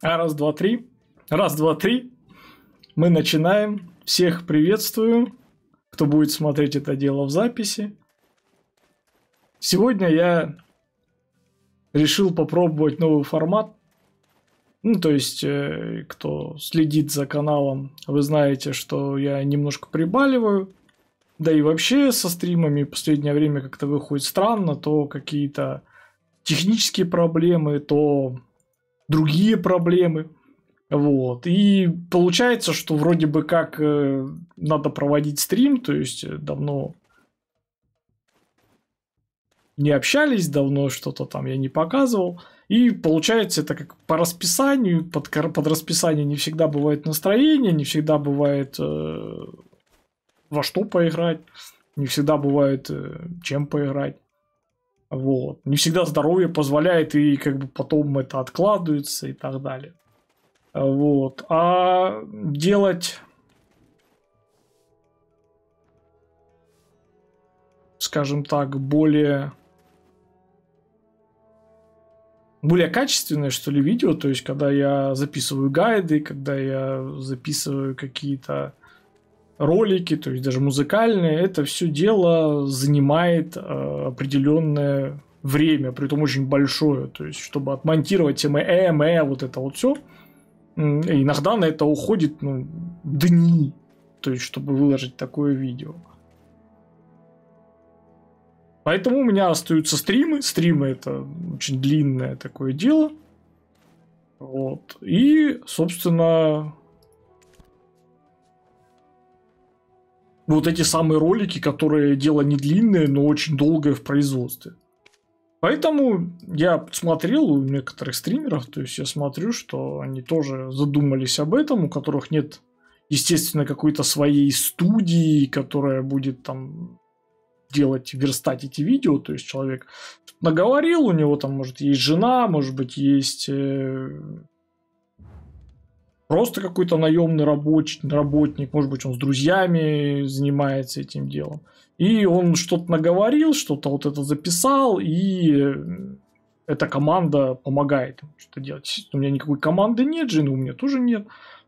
Раз, два, три. Раз, два, три. Мы начинаем. Всех приветствую, кто будет смотреть это дело в записи. Сегодня я решил попробовать новый формат. То есть, кто следит за каналом, вы знаете, что я немножко прибаливаю. Да и вообще со стримами в последнее время как-то выходит странно. То какие-то технические проблемы, то другие проблемы. Вот. И получается, что вроде бы как надо проводить стрим, то есть давно не общались, давно что-то там я не показывал. И получается это как по расписанию, под расписание не всегда бывает настроение, не всегда бывает во что поиграть, не всегда бывает чем поиграть. Вот. Не всегда здоровье позволяет, и как бы потом это откладывается и так далее. Вот. А делать, скажем так, более качественное, что ли, видео, то есть, когда я записываю гайды, когда я записываю какие-то ролики, то есть, даже музыкальные, это все дело занимает определенное время, притом очень большое, то есть, чтобы отмонтировать вот это вот все. Иногда на это уходит дни, то есть, чтобы выложить такое видео. Поэтому у меня остаются стримы. Стримы это очень длинное такое дело. Вот. И, собственно, вот эти самые ролики, которые дело не длинное, но очень долгое в производстве. Поэтому я смотрел у некоторых стримеров, то есть я смотрю, что они тоже задумались об этом, у которых нет, естественно, какой-то своей студии, которая будет там верстать эти видео, то есть человек наговорил, у него там, может, есть жена, может быть, есть просто какой-то наемный работник, может быть, он с друзьями занимается этим делом. И он что-то наговорил, что-то вот это записал, и эта команда помогает ему что-то делать. У меня никакой команды нет, жены у меня тоже нет.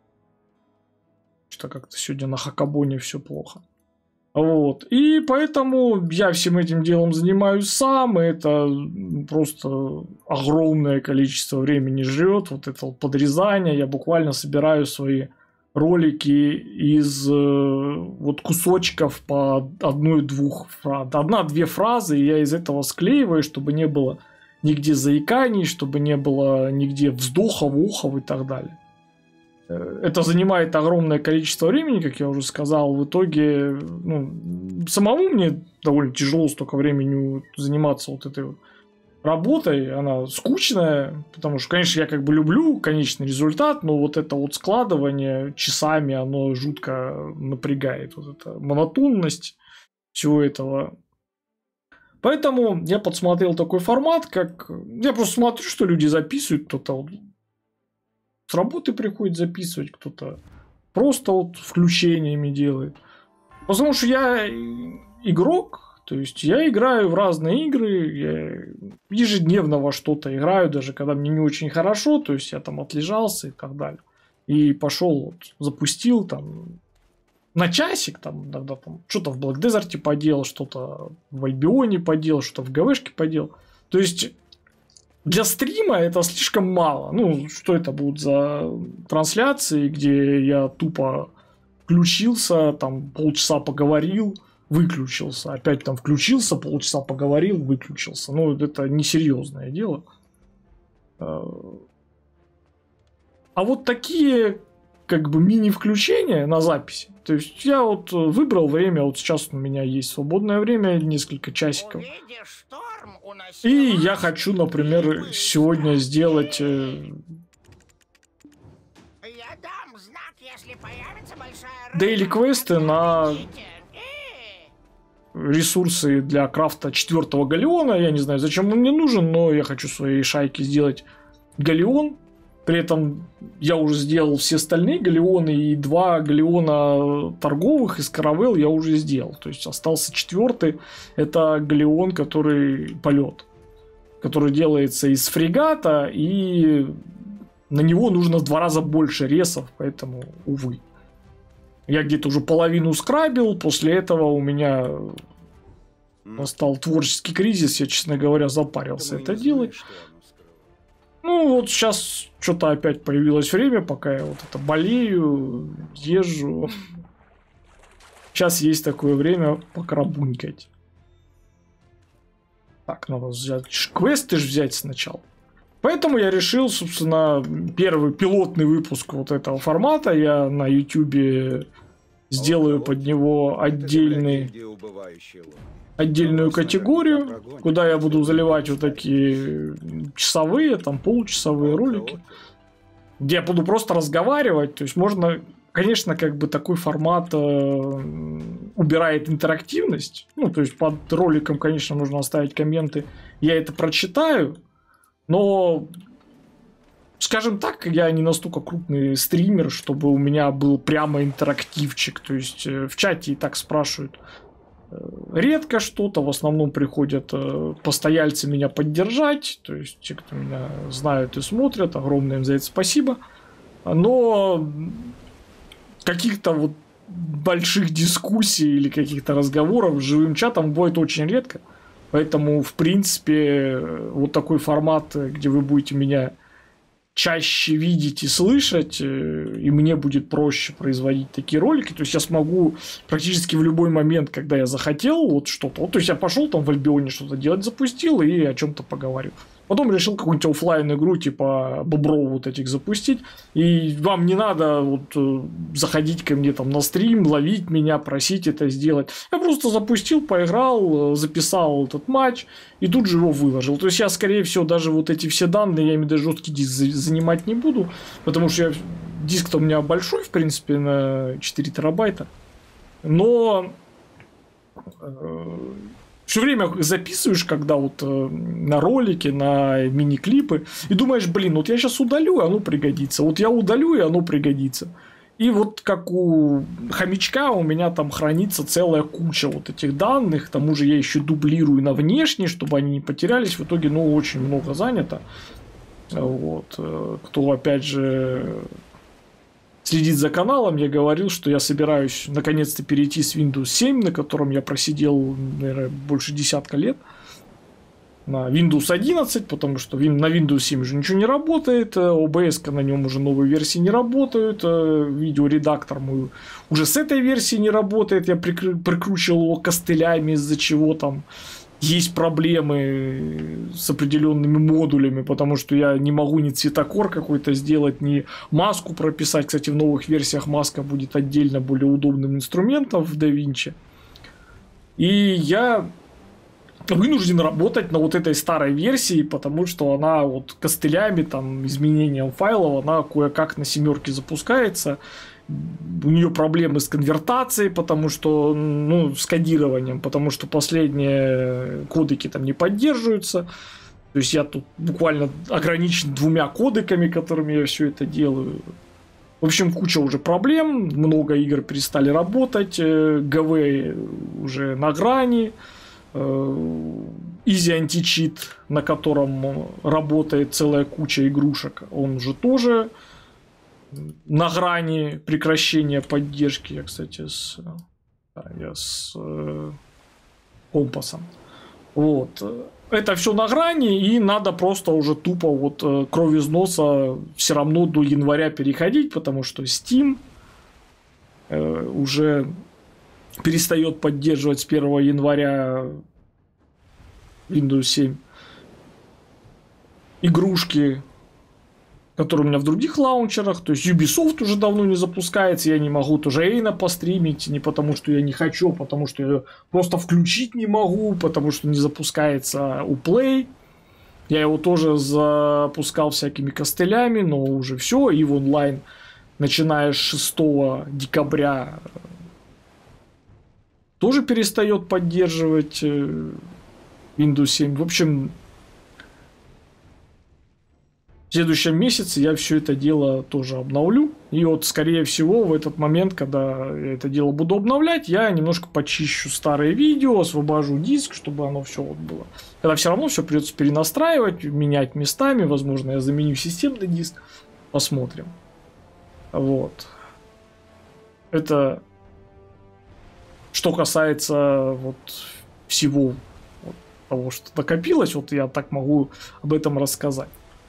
Что как-то сегодня на Хакабоне все плохо. Вот. И поэтому я всем этим делом занимаюсь сам, и это просто огромное количество времени жрет, вот это вот подрезание. Я буквально собираю свои ролики из вот кусочков по одна-две фразы, и я из этого склеиваю, чтобы не было нигде заиканий, чтобы не было нигде вздохов, ухов и так далее. Это занимает огромное количество времени, как я уже сказал. В итоге, самому мне довольно тяжело столько времени заниматься вот этой вот работой. Она скучная, потому что, конечно, я как бы люблю конечный результат, но вот это вот складывание часами, оно жутко напрягает. Вот эта монотонность всего этого. Поэтому я подсмотрел такой формат, как... Я просто смотрю, что люди записывают, кто-то с работы приходит записывать, кто-то просто вот включениями делает. Потому что я игрок, то есть я играю в разные игры, я ежедневно во что-то играю, даже когда мне не очень хорошо, то есть я там отлежался и так далее. И пошел, запустил там на часик, там иногда там что-то в Black Desert поделал, что-то в Альбионе поделал, что-то в ГВшке поделал. То есть для стрима это слишком мало. Что это будут за трансляции, где я тупо включился, там полчаса поговорил, выключился. Опять там включился, полчаса поговорил, выключился. Это несерьезное дело. А вот такие как бы мини-включения на записи. То есть я вот выбрал время, вот сейчас у меня есть свободное время, несколько часиков. И я хочу, например, сегодня сделать дейли-квесты на ресурсы для крафта 4-го галеона. Я не знаю, зачем он мне нужен, но я хочу своей шайке сделать галеон. При этом я уже сделал все остальные галеоны, и 2 галеона торговых из каравелл я уже сделал. То есть остался 4-й, это галеон, который полет, который делается из фрегата и на него нужно в 2 раза больше ресов, поэтому, увы. Я где-то уже половину скрабил, после этого у меня настал творческий кризис, я, честно говоря, запарился это делать. Ну, вот сейчас что-то опять появилось время, пока я вот это болею, езжу. Сейчас есть такое время покрабунькать. Так, надо взять квесты взять сначала. Поэтому я решил, собственно, первый пилотный выпуск вот этого формата. Я на YouTube сделаю под него отдельную категорию, куда я буду заливать вот такие часовые, там получасовые ролики, где я буду просто разговаривать. То есть можно, конечно, как бы такой формат убирает интерактивность. Ну, то есть под роликом, конечно, нужно оставить комменты. Я это прочитаю. Но, скажем так, я не настолько крупный стример, чтобы у меня был прямо интерактивчик. То есть в чате и так спрашивают редко что-то. В основном приходят постояльцы меня поддержать. То есть те, кто меня знают и смотрят, огромное им за это спасибо. Но каких-то вот больших дискуссий или каких-то разговоров с живым чатом бывает очень редко. Поэтому, в принципе, вот такой формат, где вы будете меня чаще видеть и слышать, и мне будет проще производить такие ролики. То есть я смогу практически в любой момент, когда я захотел вот что-то. Вот, то есть я пошел там в Альбионе что-то делать, запустил и о чем-то поговорил. Потом решил какую-нибудь оффлайн игру типа Бобров вот этих запустить. И вам не надо вот заходить ко мне там на стрим, ловить меня, просить это сделать. Я просто запустил, поиграл, записал этот матч и тут же его выложил. То есть я, скорее всего, даже вот эти все данные, я ими даже жесткий диск занимать не буду. Потому что диск-то у меня большой, в принципе, на 4 терабайта. Но все время записываешь, когда вот на ролики, на мини-клипы, и думаешь, блин, вот я сейчас удалю, и оно пригодится. Вот я удалю, и оно пригодится. И вот как у хомячка у меня там хранится целая куча вот этих данных. К тому же я еще дублирую на внешние, чтобы они не потерялись. В итоге, ну, очень много занято. Вот. Кто, опять же, следит за каналом, я говорил, что я собираюсь наконец-то перейти с Windows 7, на котором я просидел, наверное, больше десятка лет, на Windows 11, потому что на Windows 7 уже ничего не работает, OBS на нем уже новые версии не работают, видеоредактор мой уже с этой версии не работает, я прикручивал его костылями, из-за чего там есть проблемы с определенными модулями, потому что я не могу ни цветокор какой-то сделать, ни маску прописать. Кстати, в новых версиях маска будет отдельно более удобным инструментом в DaVinci. И я вынужден работать на вот этой старой версии, потому что она вот костылями, там, изменением файлов, она кое-как на 7 запускается. У нее проблемы с конвертацией, потому что, ну, с кодированием, потому что последние кодеки там не поддерживаются. То есть я тут буквально ограничен 2 кодеками, которыми я все это делаю. В общем, куча уже проблем, много игр перестали работать, ГВ уже на грани, Easy Anti-Cheat, на котором работает целая куча игрушек, он уже тоже на грани прекращения поддержки. Я, кстати, с компасом. Вот. Это все на грани, и надо просто уже тупо вот кровь из носа все равно до января переходить, потому что Steam уже перестает поддерживать с 1 января Windows 7 игрушки, который у меня в других лаунчерах. То есть Ubisoft уже давно не запускается. Я не могу тоже Эйна постримить. Не потому, что я не хочу, а потому, что я просто включить не могу. Потому, что не запускается Uplay. Я его тоже запускал всякими костылями, но уже все. И в онлайн, начиная с 6 декабря, тоже перестает поддерживать Windows 7. В общем, в следующем месяце я все это дело тоже обновлю. И вот, скорее всего, в этот момент, когда я это дело буду обновлять, я немножко почищу старые видео, освобожу диск, чтобы оно все вот было. Когда все равно все придется перенастраивать, менять местами. Возможно, я заменю системный диск. Посмотрим. Вот. Это что касается вот всего вот того, что накопилось, вот я так могу об этом рассказать.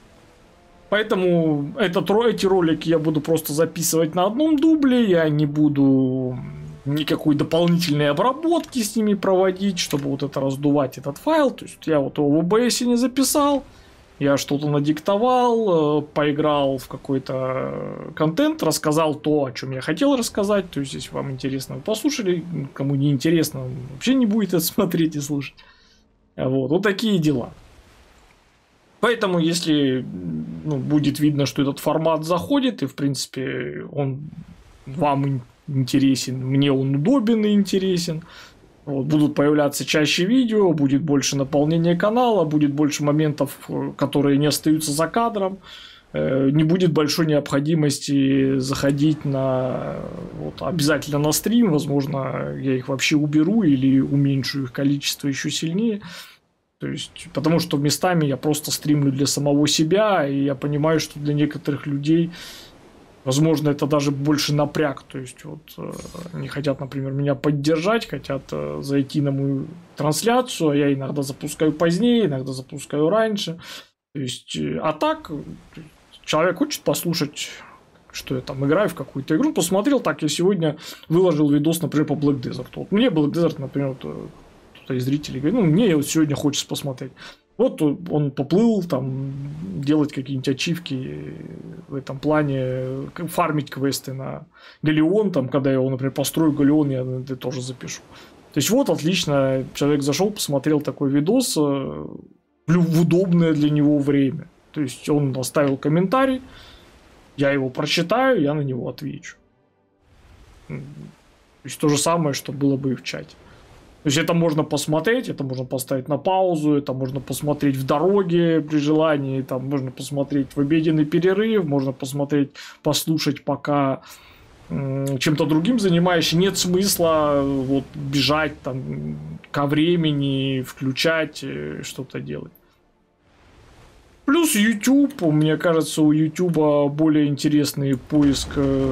Поэтому эти ролики я буду просто записывать на одном дубле, я не буду никакой дополнительной обработки с ними проводить, чтобы вот это раздувать этот файл. То есть я вот его в OBS не записал, я что-то надиктовал, поиграл в какой-то контент, рассказал то, о чем я хотел рассказать. То есть, если вам интересно, вы послушали, кому не интересно, вообще не будет это смотреть и слушать. Вот такие дела. Поэтому, если будет видно, что этот формат заходит, и, в принципе, он вам интересен, мне он удобен и интересен, вот, будут появляться чаще видео, будет больше наполнения канала, будет больше моментов, которые не остаются за кадром, не будет большой необходимости заходить обязательно на стрим, возможно, я их вообще уберу или уменьшу их количество еще сильнее. То есть, потому что местами я просто стримлю для самого себя, и я понимаю, что для некоторых людей, возможно, это даже больше напряг. То есть, они хотят, например, меня поддержать, хотят зайти на мою трансляцию, а я иногда запускаю позднее, иногда запускаю раньше. То есть, а так, человек хочет послушать, что я там играю в какую-то игру, посмотрел, так я сегодня выложил видос, например, по Black Desert. Вот мне Black Desert, например, и зрители говорят, мне вот сегодня хочется посмотреть. Вот он поплыл там делать какие-нибудь ачивки в этом плане, фармить квесты на Галеон, там, когда я его, например, построю Галеон, я это тоже запишу. То есть вот отлично, человек зашел, посмотрел такой видос в удобное для него время. То есть он оставил комментарий, я его прочитаю, я на него отвечу. То есть то же самое, что было бы и в чате. То есть это можно посмотреть, это можно поставить на паузу, это можно посмотреть в дороге при желании, там можно посмотреть в обеденный перерыв, можно посмотреть, послушать, пока чем-то другим занимаешься. Нет смысла бежать там ко времени, включать, что-то делать. Плюс YouTube, мне кажется, у YouTube более интересный поиск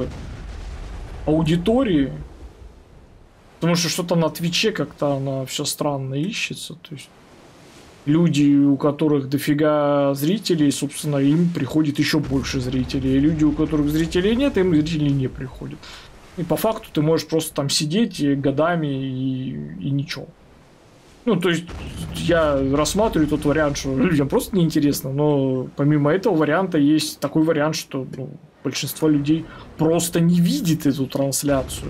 аудитории. Потому что что-то на Твиче как-то она все странно ищется. То есть люди, у которых дофига зрителей, собственно, им приходит еще больше зрителей. И люди, у которых зрителей нет, им зрители не приходят. И по факту ты можешь просто там сидеть годами и ничего. То есть я рассматриваю тот вариант, что людям просто неинтересно. Но помимо этого варианта есть такой вариант, что большинство людей просто не видит эту трансляцию.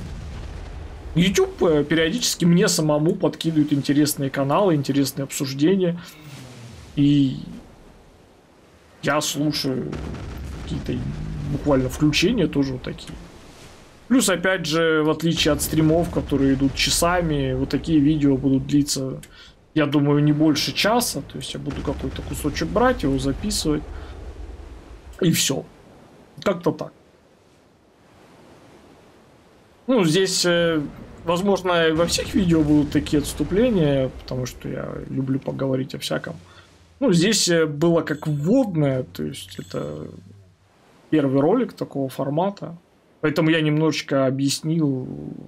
YouTube периодически мне самому подкидывает интересные каналы, интересные обсуждения. И я слушаю какие-то буквально включения тоже вот такие. Плюс, опять же, в отличие от стримов, которые идут часами, вот такие видео будут длиться, я думаю, не больше часа. То есть я буду какой-то кусочек брать, его записывать. И все. Как-то так. Здесь, возможно, во всех видео будут такие отступления, потому что я люблю поговорить о всяком. Здесь было как вводное, то есть это первый ролик такого формата. Поэтому я немножечко объяснил,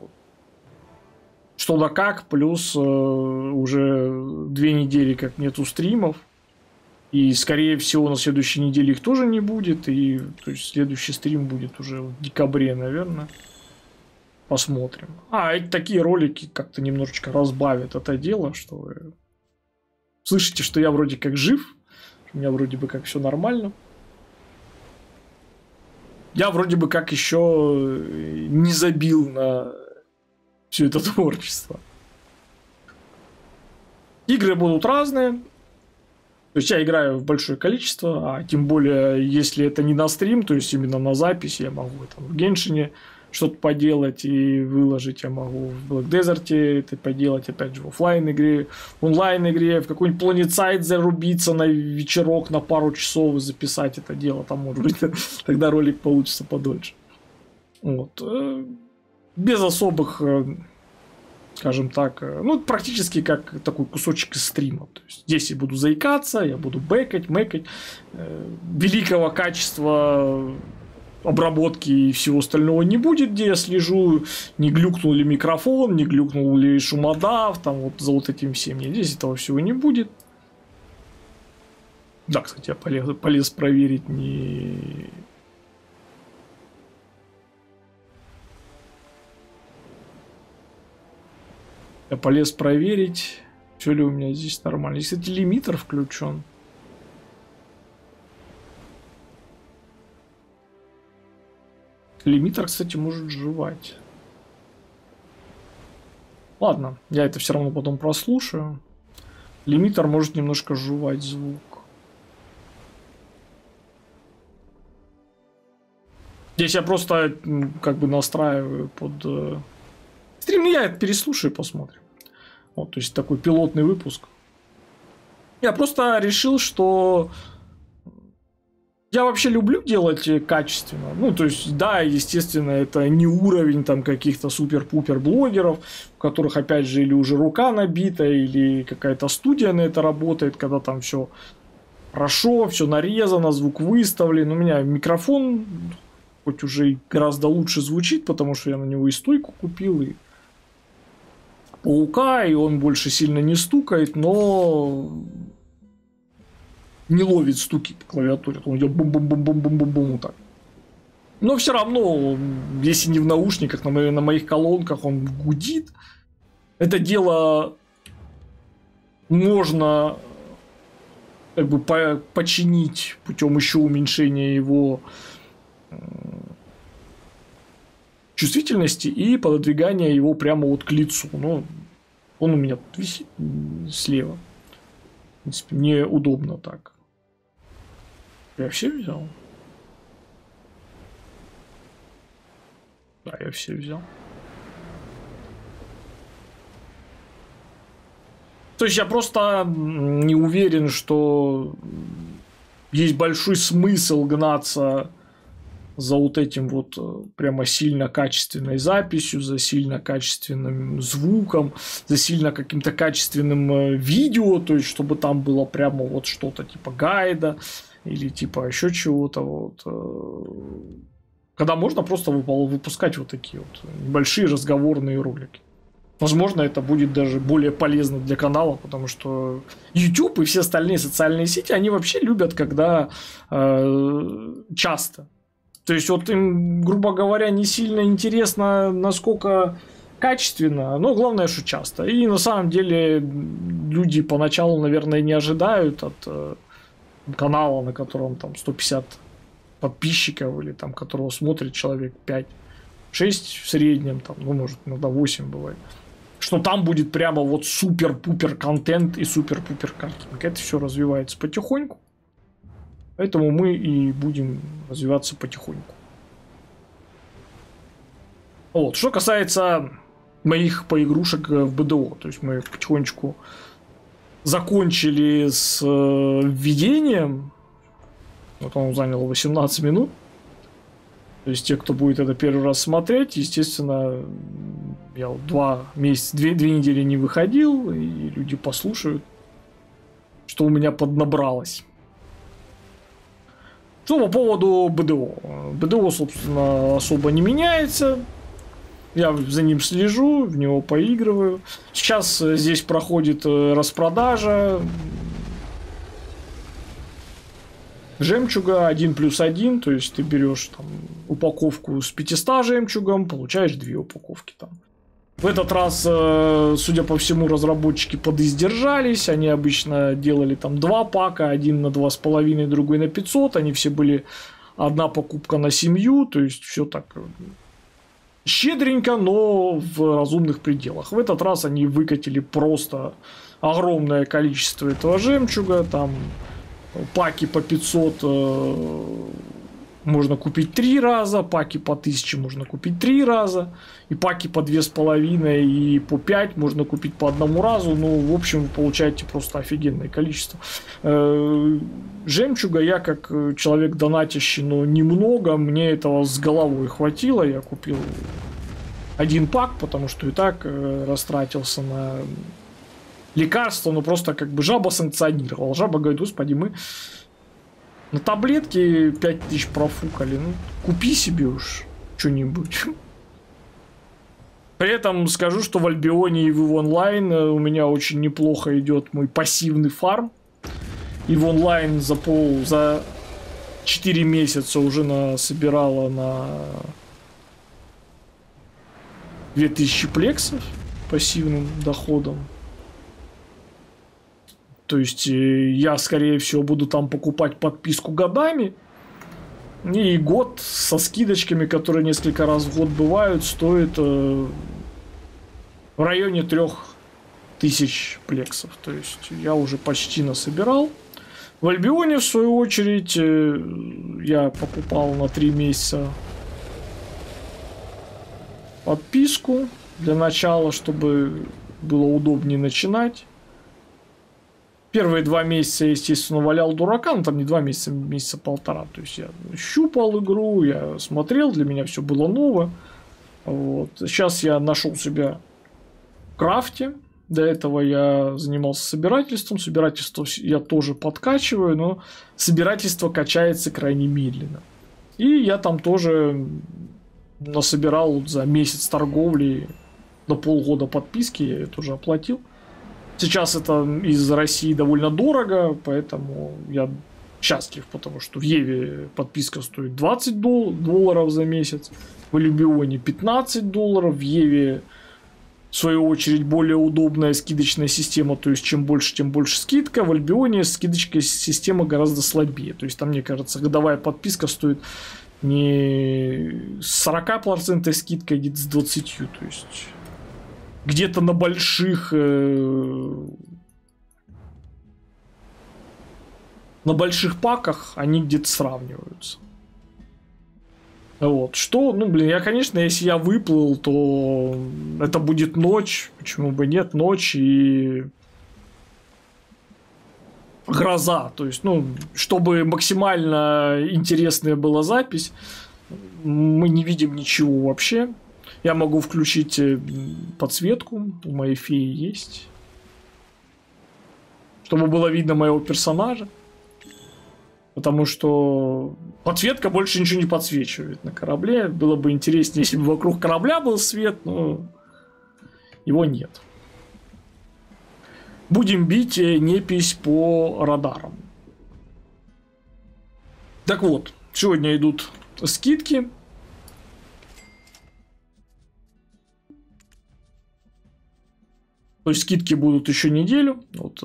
что да как, плюс уже 2 недели как нету стримов. И, скорее всего, на следующей неделе их тоже не будет. И то есть следующий стрим будет уже в декабре, наверное. Посмотрим. Такие ролики как-то немножечко разбавят это дело, что вы слышите, что я вроде как жив, у меня вроде бы как все нормально. Я вроде бы как еще не забил на все это творчество. Игры будут разные. То есть я играю в большое количество, а тем более, если это не на стрим, то есть именно на запись, я могу там в Геншине что-то поделать и выложить, я могу в Black Desert это поделать, опять же, в офлайн игре, в онлайн игре, в какой-нибудь PlanetSide зарубиться на вечерок, на пару часов и записать это дело, там, может быть, тогда ролик получится подольше. Без особых скажем так, ну, практически как такой кусочек из стрима. То есть здесь я буду заикаться, я буду бэкать, мэкать. Великого качества обработки и всего остального не будет, где я слежу, не глюкнул ли микрофон, не глюкнул ли шумодав, там вот за вот этим всем. Нет, здесь этого всего не будет. Да, кстати, я полез проверить, не... Я полез проверить, все ли у меня здесь нормально. Здесь, кстати, лимитер включен. Лимитер, кстати, может жевать. Ладно, я это все равно потом прослушаю. Лимитер может немножко жевать звук. Здесь я просто как бы настраиваю под стрим. Я это переслушаю и посмотрим. Вот, то есть такой пилотный выпуск. Я просто решил, что я вообще люблю делать качественно. Ну, то есть, да, естественно, это не уровень там каких-то супер-пупер блогеров, у которых, опять же, или уже рука набита, или какая-то студия на это работает, когда там все хорошо, все нарезано, звук выставлен. У меня микрофон хоть уже гораздо лучше звучит, потому что я на него и стойку купил, и паука, и он больше сильно не стукает, но не ловит стуки по клавиатуре. Он идет бум-бум-бум-бум-бум-бум-бум вот так. Но все равно, если не в наушниках, на моих колонках он гудит. Это дело можно как бы починить путем еще уменьшения его чувствительности и пододвигания его прямо вот к лицу. Но он у меня тут висит слева. В принципе, мне удобно так. Я все взял? Да, я все взял. То есть я просто не уверен, что есть большой смысл гнаться за вот этим вот прямо сильно качественной записью, за сильно качественным звуком, за сильно каким-то качественным видео, то есть чтобы там было прямо вот что-то типа гайда или типа еще чего-то вот. Когда можно просто выпускать вот такие вот небольшие разговорные ролики. Возможно, это будет даже более полезно для канала, потому что YouTube и все остальные социальные сети, они вообще любят, когда часто. То есть, вот им, грубо говоря, не сильно интересно, насколько качественно, но главное, что часто. И на самом деле люди поначалу, наверное, не ожидают от канала, на котором там 150 подписчиков, или там которого смотрит человек 5-6 в среднем, там, ну, может, иногда 8 бывает, что там будет прямо вот супер-пупер контент и супер-пупер картинка. Это все развивается потихоньку. Поэтому мы и будем развиваться потихоньку. Вот. Что касается моих поигрушек в БДО, то есть мы потихонечку закончили с введением. Вот он занял 18 минут. То есть те, кто будет это первый раз смотреть, естественно, я вот 2 недели не выходил, и люди послушают, что у меня поднабралось. Что по поводу БДО. БДО, собственно, особо не меняется. Я за ним слежу, в него поигрываю. Сейчас здесь проходит распродажа жемчуга 1+1, то есть ты берешь там упаковку с 500 жемчугом, получаешь 2 упаковки там. В этот раз, судя по всему, разработчики подиздержались. Они обычно делали там 2 пака, один на 2,5, другой на 500. Они все были одна покупка на семью, то есть все так щедренько, но в разумных пределах. В этот раз они выкатили просто огромное количество этого жемчуга. Там паки по 500 можно купить 3 раза, паки по 1000 можно купить 3 раза, и паки по 2,5 и по 5 можно купить по 1 разу. Ну, в общем, вы получаете просто офигенное количество. Жемчуга я, как человек донатящий, но немного, мне этого с головой хватило. Я купил один пак, потому что и так растратился на лекарства, но просто как бы жаба санкционировала. Жаба говорит: господи, мы на таблетки 5000 профукали, ну купи себе уж что-нибудь. При этом скажу, что в Альбионе и в EVE Online у меня очень неплохо идет мой пассивный фарм. И в онлайн за 4 месяца уже насобирала на 2000 плексов пассивным доходом. То есть я, скорее всего, буду там покупать подписку годами. И год со скидочками, которые несколько раз в год бывают, стоит в районе 3000 плексов. То есть я уже почти насобирал. В Альбионе, в свою очередь, я покупал на 3 месяца подписку для начала, чтобы было удобнее начинать. Первые 2 месяца, естественно, валял дурака, но там не 2 месяца, месяца полтора. То есть я щупал игру, я смотрел, для меня все было ново. Вот. Сейчас я нашел себя в крафте. До этого я занимался собирательством. Собирательство я тоже подкачиваю, но собирательство качается крайне медленно. И я там тоже насобирал за месяц торговли на полгода подписки, я ее тоже оплатил. Сейчас это из России довольно дорого, поэтому я счастлив, потому что в Еве подписка стоит $20 за месяц, в Альбионе $15, в Еве, в свою очередь, более удобная скидочная система, то есть чем больше, тем больше скидка. В Альбионе скидочная система гораздо слабее, то есть там, мне кажется, годовая подписка стоит не с 40% скидкой, а где-то с 20%, то есть где-то на больших паках они где-то сравниваются. Вот. Что, ну, блин, я, конечно, если я выплыл, то это будет ночь. Почему бы нет? Ночь и гроза. То есть, ну, чтобы максимально интересная была запись, мы не видим ничего вообще. Я могу включить подсветку, у моей феи есть, чтобы было видно моего персонажа. Потому что подсветка больше ничего не подсвечивает на корабле. Было бы интереснее, если бы вокруг корабля был свет, но его нет. Будем бить непись по радарам. Так вот, сегодня идут скидки. То есть скидки будут еще неделю. Вот,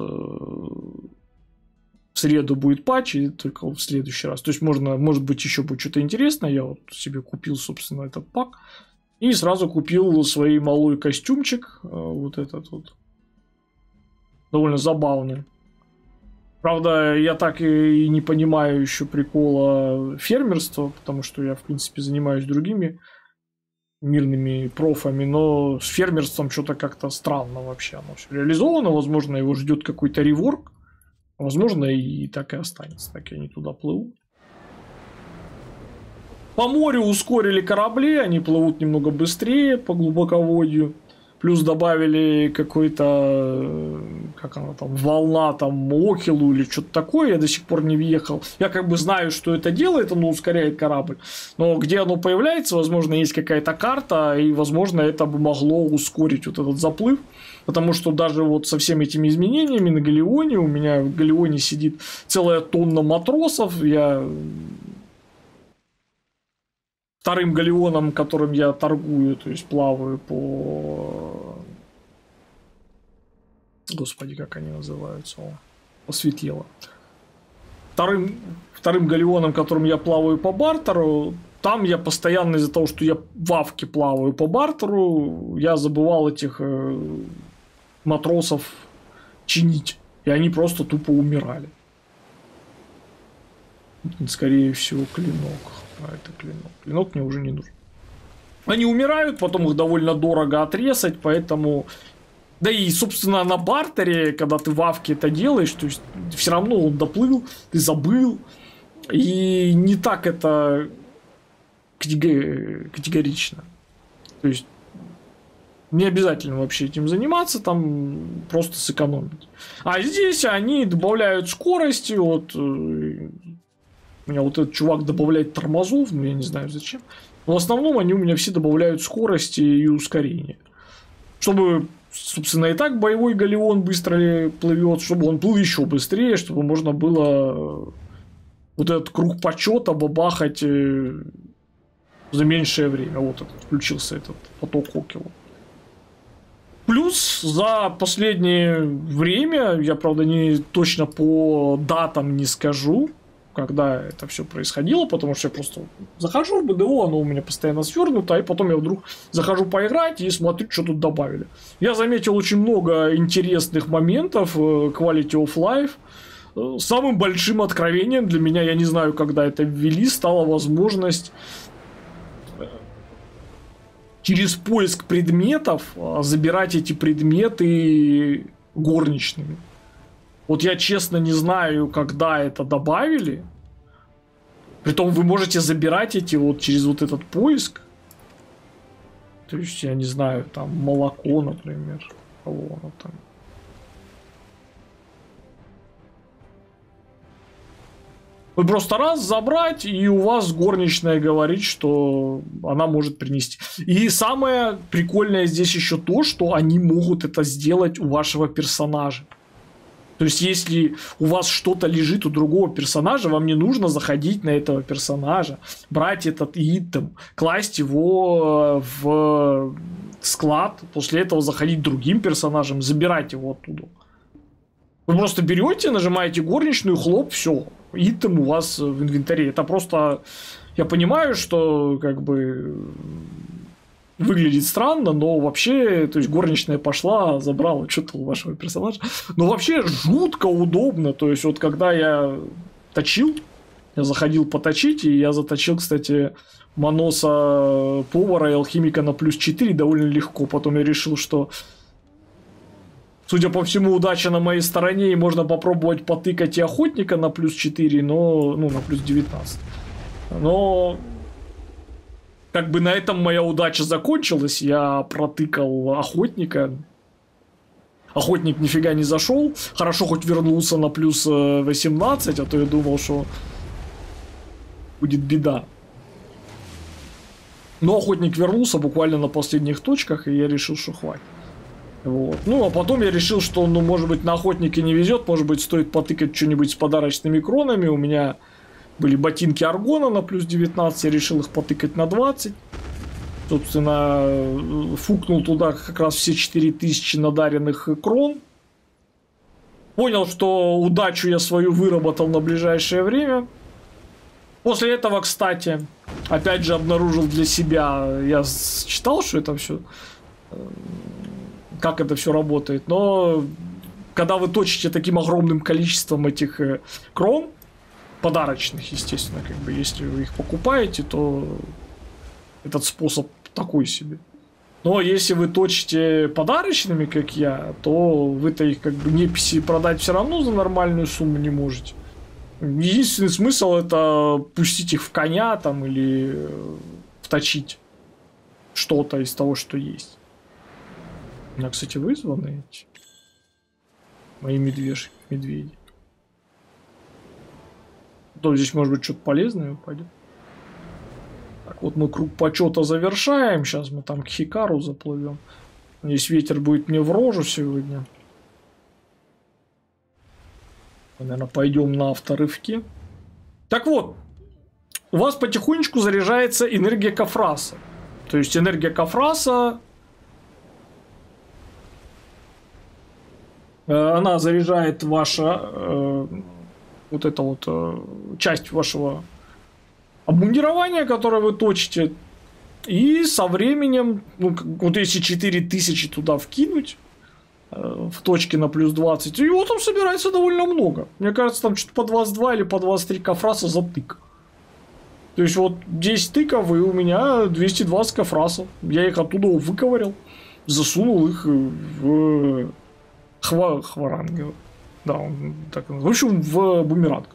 в среду будет патч, и только в следующий раз. То есть может быть, еще будет что-то интересное. Я вот себе купил, собственно, этот пак. И сразу купил свой малой костюмчик. Вот этот вот. Довольно забавный. Правда, я так и не понимаю еще прикола фермерства, потому что я, в принципе, занимаюсь другими мирными профами, но с фермерством что-то как-то странно вообще оно все реализовано. Возможно, его ждет какой-то реворк. Возможно, и так и останется. Так я не туда плыву. По морю ускорили корабли, они плывут немного быстрее по глубоководью. Плюс добавили какой-то, как она там, волна там Окилу или что-то такое, я до сих пор не въехал. Я как бы знаю, что это делает, оно ускоряет корабль. Но где оно появляется, возможно, есть какая-то карта, и, возможно, это бы могло ускорить вот этот заплыв. Потому что даже вот со всеми этими изменениями на Галеоне, у меня в Галеоне сидит целая тонна матросов, я вторым галеоном, которым я торгую, то есть плаваю по... Господи, как они называются? О, посветлело. Вторым галеоном, которым я плаваю по бартеру, там я постоянно из-за того, что я в Авке плаваю по бартеру, я забывал этих матросов чинить. И они просто тупо умирали. Скорее всего, клинок. А это клинок. Клинок мне уже не нужен. Они умирают, потом их довольно дорого отрезать, поэтому... Да и, собственно, на бартере, когда ты в Авке это делаешь, то есть все равно он доплыл, ты забыл. И не так это категорично. То есть Не обязательно вообще этим заниматься, там просто сэкономить. А здесь они добавляют скорости, вот у меня вот этот чувак добавляет тормозов, но я не знаю зачем. Но в основном они у меня все добавляют скорости и ускорения. Чтобы, собственно, и так боевой галеон быстро плывет, чтобы он плыл еще быстрее, чтобы можно было вот этот круг почета бабахать за меньшее время. Вот включился этот поток Окило. Плюс за последнее время, я, правда, не точно по датам не скажу, когда это все происходило, потому что я просто захожу в БДО, оно у меня постоянно свернуто, и потом я вдруг захожу поиграть и смотрю, что тут добавили. Я заметил очень много интересных моментов Quality of Life. Самым большим откровением для меня, я не знаю, когда это ввели, стала возможность через поиск предметов забирать эти предметы горничными. Вот я честно не знаю, когда это добавили. Притом вы можете забирать эти вот через вот этот поиск. То есть, я не знаю, там молоко, например. Кого оно там. Вы просто раз забрать, и у вас горничная говорит, что она может принести. И самое прикольное здесь еще то, что они могут это сделать у вашего персонажа. То есть, если у вас что-то лежит у другого персонажа, вам не нужно заходить на этого персонажа, брать этот итем, класть его в склад, после этого заходить другим персонажем, забирать его оттуда. Вы просто берете, нажимаете горничную, хлоп, все, итем у вас в инвентаре. Это просто, я понимаю, что как бы выглядит странно, но вообще, то есть горничная пошла, забрала что-то у вашего персонажа. Но вообще жутко удобно. То есть, вот когда я точил, я заходил поточить, и я заточил, кстати, Моноса повара и алхимика на +4 довольно легко. Потом я решил, что, судя по всему, удача на моей стороне, и можно попробовать потыкать и охотника на +4, но, ну, на +19. Но как бы на этом моя удача закончилась. Я протыкал охотника. Охотник нифига не зашел. Хорошо хоть вернулся на +18, а то я думал, что будет беда. Но охотник вернулся буквально на последних точках, и я решил, что хватит. Вот. Ну, а потом я решил, что, ну, может быть, на охотника не везет, может быть, стоит потыкать что-нибудь с подарочными кронами. У меня были ботинки Аргона на +19, я решил их потыкать на 20. Собственно, фукнул туда как раз все 4000 надаренных крон. Понял, что удачу я свою выработал на ближайшее время. После этого, кстати, опять же обнаружил для себя, я читал, что это все, как это все работает, но когда вы точите таким огромным количеством этих крон, подарочных, естественно, как бы, если вы их покупаете, то этот способ такой себе. Но если вы точите подарочными, как я, то вы-то их как бы неписи продать все равно за нормальную сумму не можете. Единственный смысл это пустить их в коня там или вточить что-то из того, что есть. У меня, кстати, вызваны эти мои медведи. То здесь, может быть, что-то полезное упадет. Так, вот мы круг почета завершаем. Сейчас мы там к Хикару заплывем. Здесь ветер будет мне в рожу сегодня. Мы, наверное, пойдем на авторывке. Так вот, у вас потихонечку заряжается энергия Кафраса. То есть энергия Кафраса, она заряжает ваша вот эта вот часть вашего обмундирования, которое вы точите. И со временем, ну, вот если 4000 туда вкинуть в точке на +20, его там собирается довольно много. Мне кажется, там что-то по 22 или по 23 кафраса за тык. То есть вот 10 тыков, и у меня 220 кафрасов. Я их оттуда выковырял, засунул их в хваранг. Да, он так называется. В общем, в бумеранг.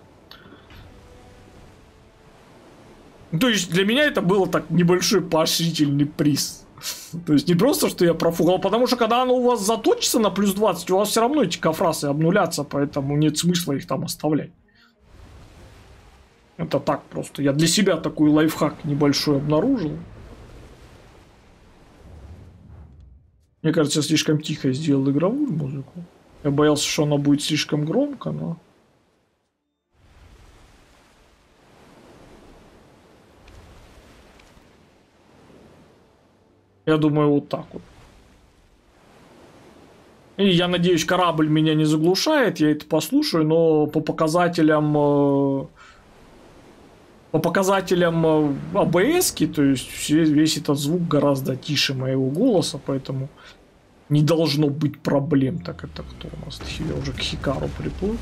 То есть для меня это было так небольшой поощрительный приз. То есть не просто, что я профугал, потому что когда оно у вас заточится на плюс 20, у вас все равно эти кофрасы обнулятся, поэтому нет смысла их там оставлять. Это так просто. Я для себя такой лайфхак небольшой обнаружил. Мне кажется, я слишком тихо сделал игровую музыку. Я боялся, что она будет слишком громко, но... Я думаю, вот так вот. И я надеюсь, корабль меня не заглушает, я это послушаю, но по показателям АБС-ки, то есть весь этот звук гораздо тише моего голоса, поэтому не должно быть проблем. Так, это кто у нас? Я уже к Хикару приплыл.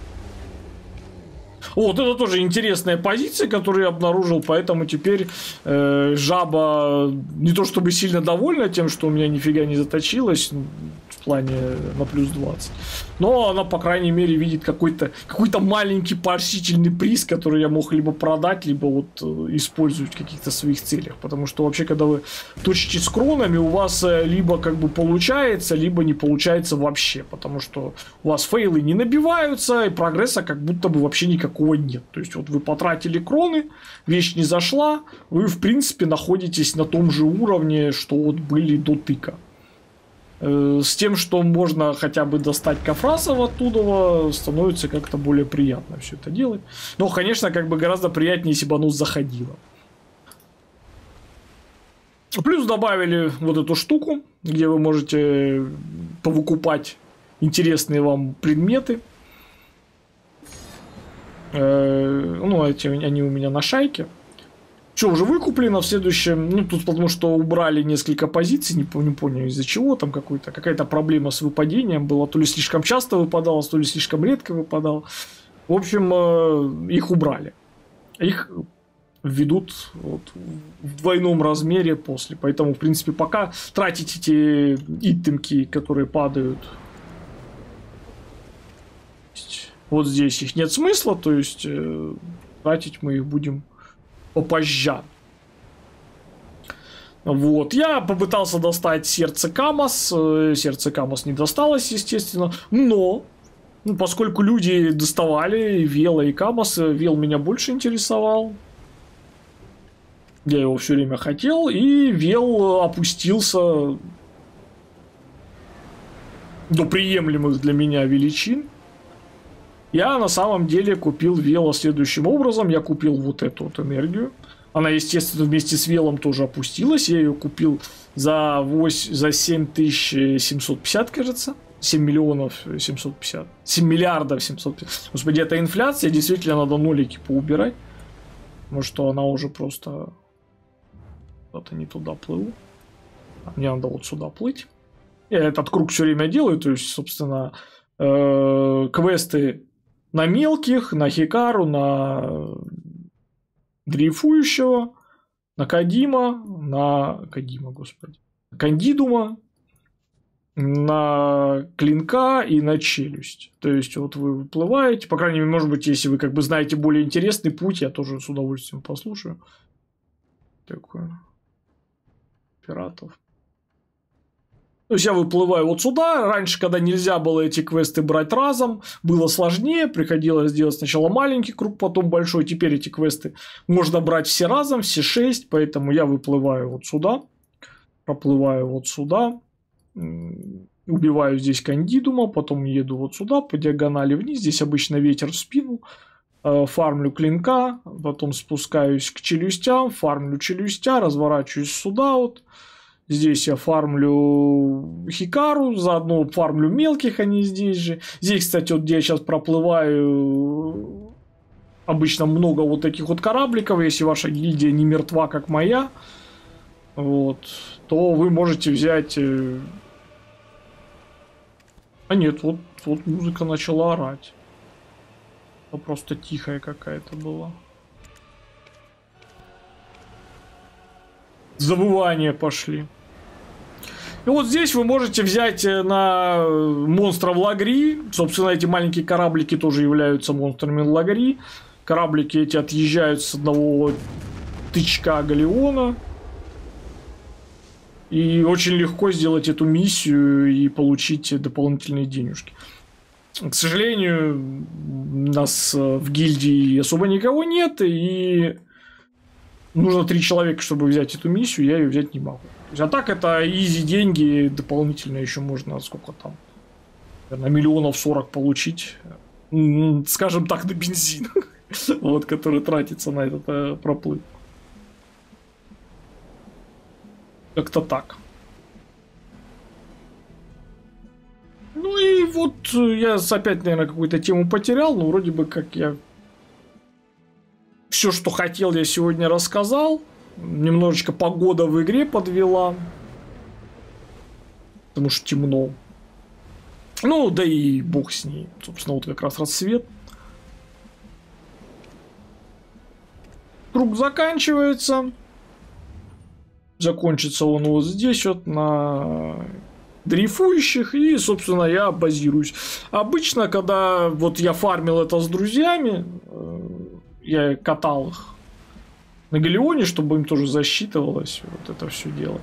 Вот, это тоже интересная позиция, которую я обнаружил, поэтому теперь жаба не то чтобы сильно довольна тем, что у меня нифига не заточилась в плане на плюс 20, но она, по крайней мере, видит какой-то маленький поощрительный приз, который я мог либо продать, либо вот использовать в каких-то своих целях, потому что вообще, когда вы точите с кронами, у вас либо как бы получается, либо не получается вообще, потому что у вас фейлы не набиваются, и прогресса как будто бы вообще никакого нет. То есть вот вы потратили кроны, вещь не зашла, вы в принципе находитесь на том же уровне, что вот были до тыка. С тем, что можно хотя бы достать кофрасов оттуда, становится как-то более приятно все это делать. Но, конечно, как бы гораздо приятнее, если бы оно заходило. Плюс добавили вот эту штуку, где вы можете повыкупать интересные вам предметы. Ну, они у меня на шайке. Что, уже выкуплено в следующем... Ну, тут потому что убрали несколько позиций, не помню из-за чего, там какая-то проблема с выпадением была. То ли слишком часто выпадало, то ли слишком редко выпадало. В общем, их убрали. Их введут вот в двойном размере после. Поэтому, в принципе, пока тратить эти итемки, которые падают... Вот здесь их нет смысла, то есть тратить мы их будем попозже. Вот, я попытался достать сердце Камос, сердце Камос не досталось, естественно, но поскольку люди доставали Вела и Камос, Вел меня больше интересовал. Я его все время хотел, и Вел опустился до приемлемых для меня величин. Я на самом деле купил Вела следующим образом. Я купил вот эту вот энергию. Она, естественно, вместе с Велом тоже опустилась. Я ее купил за 7750, кажется. 7 миллионов 750. 7 миллиардов 750. Господи, это инфляция. Действительно, надо нолики поубирать. Может, что она уже просто... Куда-то не туда плыву. Мне надо вот сюда плыть. Я этот круг все время делаю. То есть, собственно, квесты на мелких, на Хикару, на дрейфующего, на Кандидума, на клинка и на челюсть. То есть, вот вы выплываете, по крайней мере, может быть, если вы как бы знаете более интересный путь, я тоже с удовольствием послушаю. Такое. Пиратов. То есть я выплываю вот сюда. Раньше, когда нельзя было эти квесты брать разом, было сложнее. Приходилось делать сначала маленький круг, потом большой. Теперь эти квесты можно брать все разом, все 6. Поэтому я выплываю вот сюда. Проплываю вот сюда. Убиваю здесь Кандидума. Потом еду вот сюда по диагонали вниз. Здесь обычно ветер в спину. Фармлю клинка. Потом спускаюсь к челюстям. Фармлю челюстя. Разворачиваюсь сюда вот. Здесь я фармлю Хикару, заодно фармлю мелких, они здесь же. Здесь, кстати, вот где я сейчас проплываю, обычно много вот таких вот корабликов. Если ваша гильдия не мертва, как моя, вот, то вы можете взять... А нет, вот музыка начала орать. Это просто тихая какая-то была. Завывания пошли. И вот здесь вы можете взять на монстров Лагри. Собственно, эти маленькие кораблики тоже являются монстрами Лагри. Кораблики эти отъезжают с одного тычка галеона. И очень легко сделать эту миссию и получить дополнительные денежки. К сожалению, у нас в гильдии особо никого нет, и нужно 3 человека, чтобы взять эту миссию, я ее взять не могу. А так это изи деньги, дополнительно еще можно, сколько там, наверное, миллионов 40 получить, скажем так, на бензин, вот, который тратится на этот проплыв. Как-то так. Ну и вот я опять, наверное, какую-то тему потерял, но вроде бы как я все, что хотел, я сегодня рассказал. Немножечко погода в игре подвела. Потому что темно. Ну, да и бог с ней. Собственно, вот как раз рассвет. Круг заканчивается. Закончится он вот здесь вот на дрейфующих. И, собственно, я базируюсь. Обычно, когда вот я фармил это с друзьями, я катал их на Галеоне, чтобы им тоже засчитывалось вот это все дело.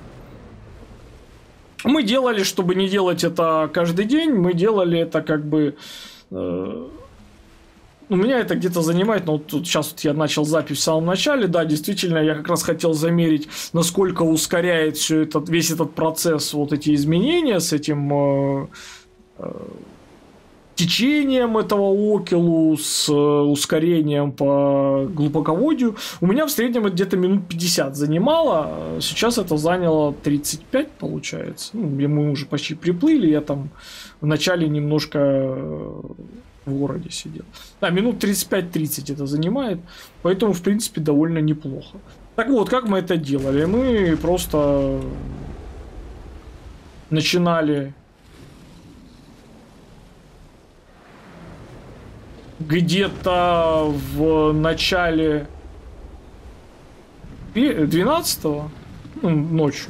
Мы делали, чтобы не делать это каждый день, мы делали это как бы... у меня это где-то занимает, но вот тут сейчас вот я начал запись в самом начале, да, действительно, я как раз хотел замерить, насколько ускоряет все этот, весь этот процесс, вот эти изменения с этим... течением этого окилу, с ускорением по глубоководью. У меня в среднем это где-то минут 50 занимало. Сейчас это заняло 35, получается. Ну, мы уже почти приплыли. Я там в начале немножко в городе сидел. Да, минут 35-30 это занимает. Поэтому, в принципе, довольно неплохо. Так вот, как мы это делали? Мы просто начинали где-то в начале 12-го, ну, ночью.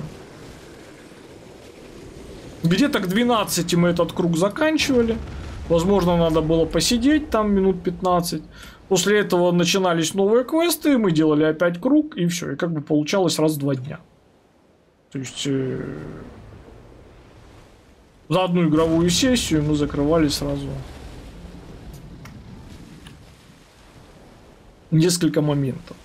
Где-то к 12 мы этот круг заканчивали. Возможно, надо было посидеть там минут 15. После этого начинались новые квесты, мы делали опять круг, и все. И как бы получалось раз в 2 дня. То есть за одну игровую сессию мы закрывали сразу несколько моментов.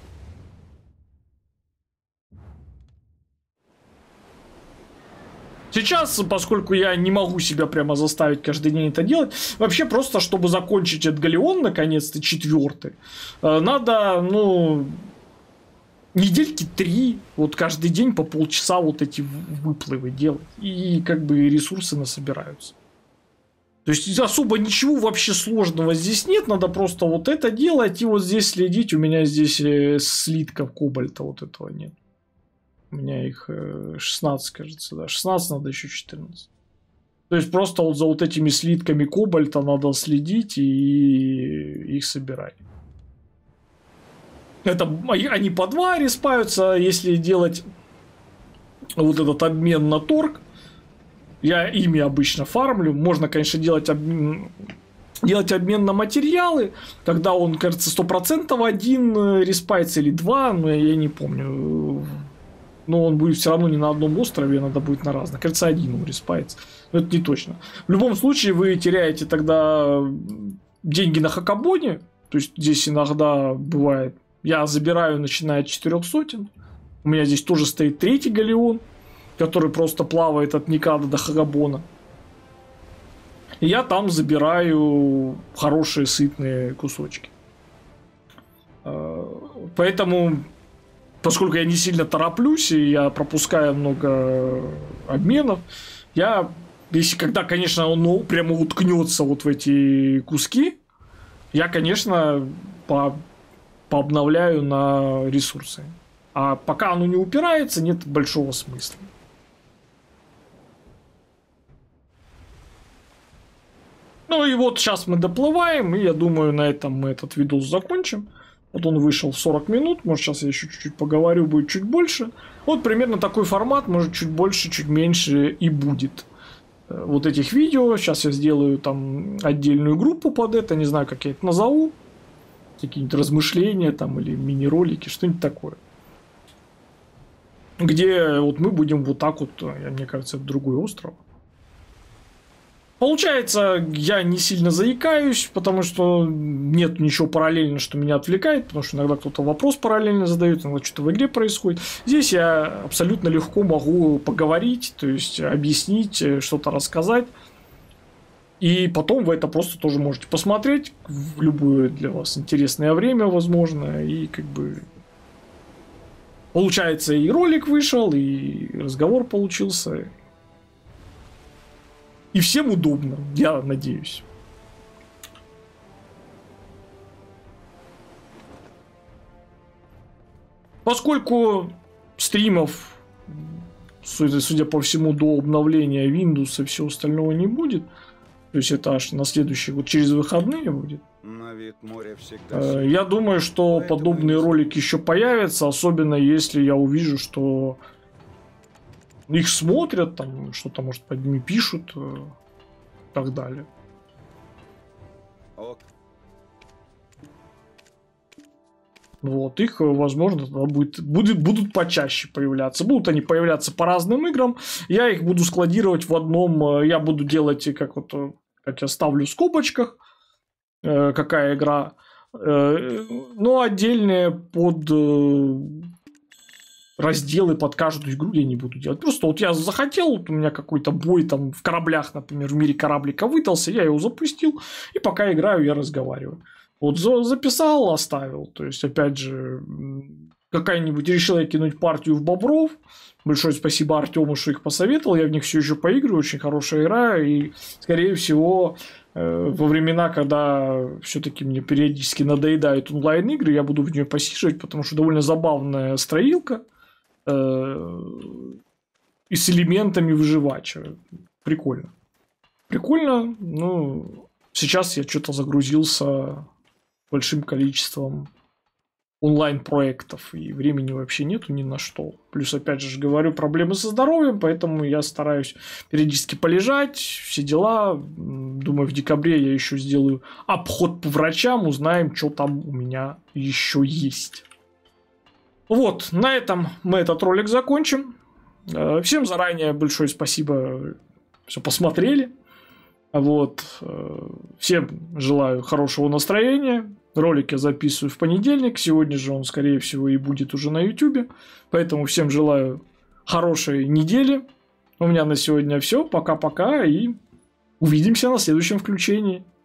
Сейчас, поскольку я не могу себя прямо заставить каждый день это делать, вообще просто, чтобы закончить этот Галеон, наконец-то, 4-й, надо, ну, недельки 3, вот каждый день по полчаса вот эти выплывы делать. И как бы ресурсы насобираются. То есть особо ничего вообще сложного здесь нет, надо просто вот это делать и вот здесь следить. У меня здесь слитков кобальта вот этого нет. У меня их 16, кажется, да. 16, надо еще 14. То есть просто вот за вот этими слитками кобальта надо следить и их собирать. Это они по 2 респаются, если делать вот этот обмен на торг. Я ими обычно фармлю. Можно, конечно, делать обмен на материалы. Тогда он, кажется, 100% один респается или 2. Но я не помню. Но он будет все равно не на одном острове. Надо будет на разных. Кажется, один он респается. Но это не точно. В любом случае, вы теряете тогда деньги на Хакабоне. То есть, здесь иногда бывает. Я забираю, начиная от 400. У меня здесь тоже стоит 3-й галеон, который просто плавает от Никада до Хагабона. И я там забираю хорошие сытные кусочки. Поэтому, поскольку я не сильно тороплюсь, и я пропускаю много обменов, когда, конечно, он прямо уткнется вот в эти куски, я, конечно, пообновляю на ресурсы. А пока оно не упирается, нет большого смысла. Ну и вот сейчас мы доплываем, и я думаю, на этом мы этот видос закончим. Вот он вышел в 40 минут, может сейчас я еще чуть-чуть поговорю, будет чуть больше. Вот примерно такой формат, может чуть больше, чуть меньше и будет вот этих видео. Сейчас я сделаю там отдельную группу под это, не знаю, как я это назову. Какие-нибудь размышления там или мини-ролики, что-нибудь такое. где вот мы будем вот так вот, мне кажется, это другой остров. Получается, я не сильно заикаюсь, потому что нет ничего параллельно, что меня отвлекает, потому что иногда кто-то вопрос параллельно задает, иногда что-то в игре происходит. Здесь я абсолютно легко могу поговорить, то есть объяснить, что-то рассказать. И потом вы это просто тоже можете посмотреть в любое для вас интересное время, возможно, и как бы получается и ролик вышел, и разговор получился. И всем удобно, я надеюсь. Поскольку стримов, судя по всему, до обновления Windows и всего остального не будет, то есть это аж на следующий год, через выходные будет, На вид моря всегда я думаю, что подобные ролики еще появятся, особенно если я увижу, что их смотрят, там что-то, может, под ними пишут и так далее. Ок. Вот, их, возможно, будут почаще появляться. Будут они появляться по разным играм. Я их буду складировать в одном. Я буду делать, как я ставлю в скобочках, какая игра. Но отдельные под разделы под каждую игру я не буду делать. Просто вот я захотел, вот у меня какой-то бой там в кораблях, например, в мире кораблика выдался, я его запустил, и пока играю, я разговариваю. Вот записал, оставил. То есть, опять же, какая-нибудь решила я кинуть партию в Бобров. Большое спасибо Артему, что их посоветовал. Я в них все еще поиграю. Очень хорошая игра. И, скорее всего, во времена, когда все-таки мне периодически надоедают онлайн-игры, я буду в нее посиживать, потому что довольно забавная строилка и с элементами выживача. Прикольно. Прикольно. Ну, сейчас я что-то загрузился большим количеством онлайн-проектов, и времени вообще нету ни на что. Плюс, опять же, говорю, проблемы со здоровьем, поэтому я стараюсь периодически полежать, все дела. Думаю, в декабре я еще сделаю обход по врачам, узнаем, что там у меня еще есть. Вот, на этом мы этот ролик закончим. Всем заранее большое спасибо, что посмотрели. Вот. Всем желаю хорошего настроения. Ролик я записываю в понедельник. Сегодня же он, скорее всего, и будет уже на YouTube. Поэтому всем желаю хорошей недели. У меня на сегодня все. Пока-пока. И увидимся на следующем включении.